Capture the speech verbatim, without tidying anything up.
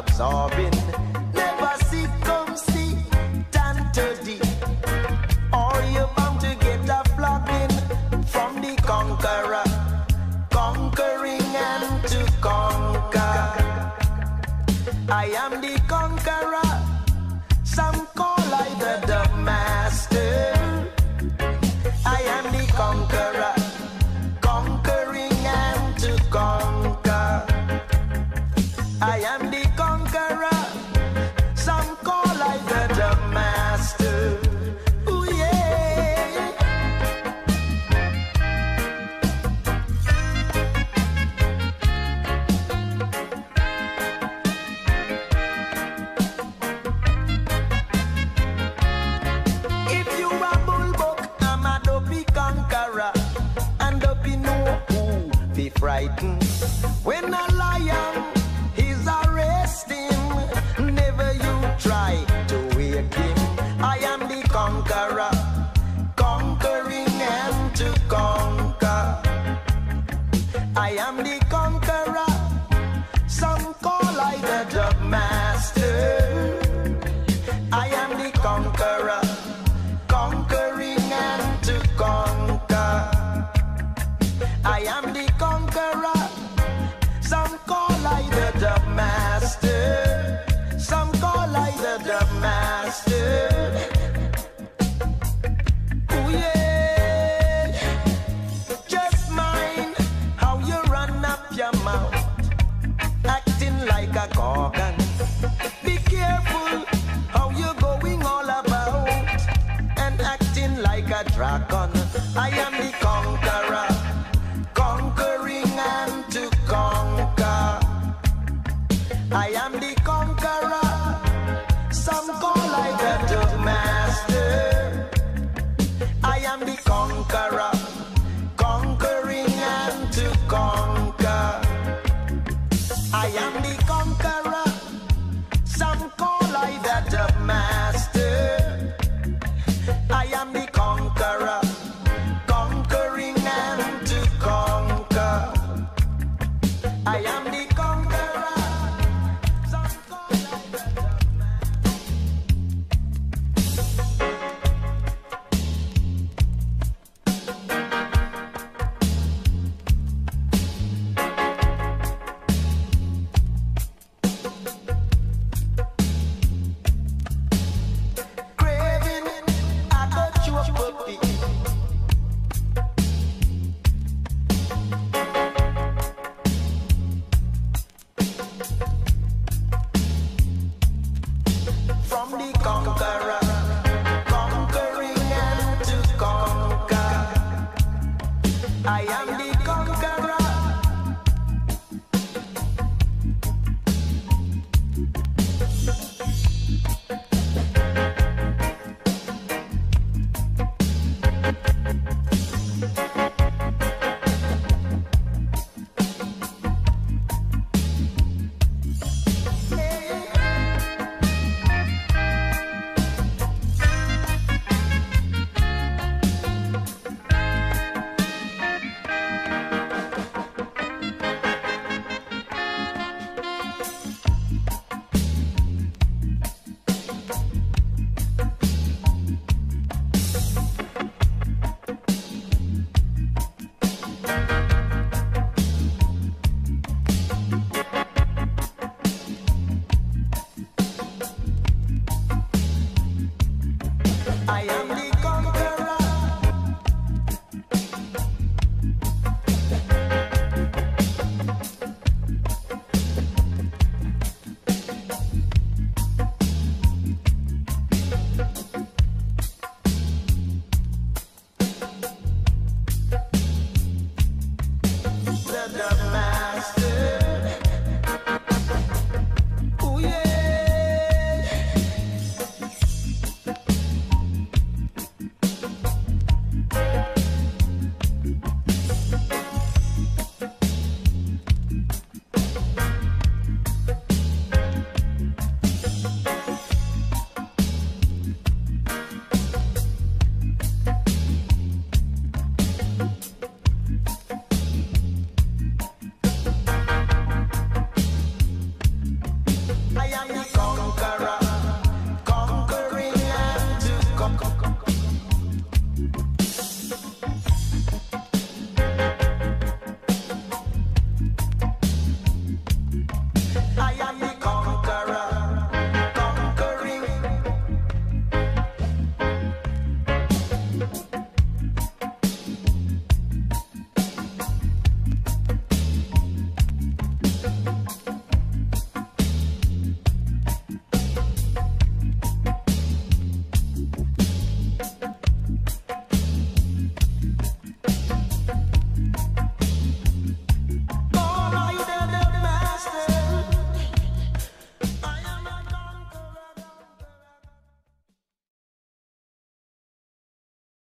absorbing. Never see, come see, tan to deep. Or you're bound to get a flogging from the conqueror, conquering and to conquer. I am the conqueror, some call I the dub master. I am the conqueror, conquering and to conquer. I am the conqueror, some call I the dub master. Ooh yeah. If you a bullbuck, I'm a dopey conqueror, and dopey know who be frightened. When a lion is arresting, never you try to wake him. I am the conqueror, conquering and to conquer. I am the conqueror, some call I the dub master. I am the conqueror, conquering and to conquer. I am the conqueror, some call I the dub master. Some call I the dub master. Ooh yeah. Just mind how you run up your mouth, acting like a gorgon. Be careful how you going all about and acting like a dragon. I am the conqueror, conquering and to conquer. I am the conqueror, some call I the dub master. I am the conqueror, conquering and to conquer. I am the conqueror, some call I the dub master. I am the conqueror, conquering and to conquer. I am the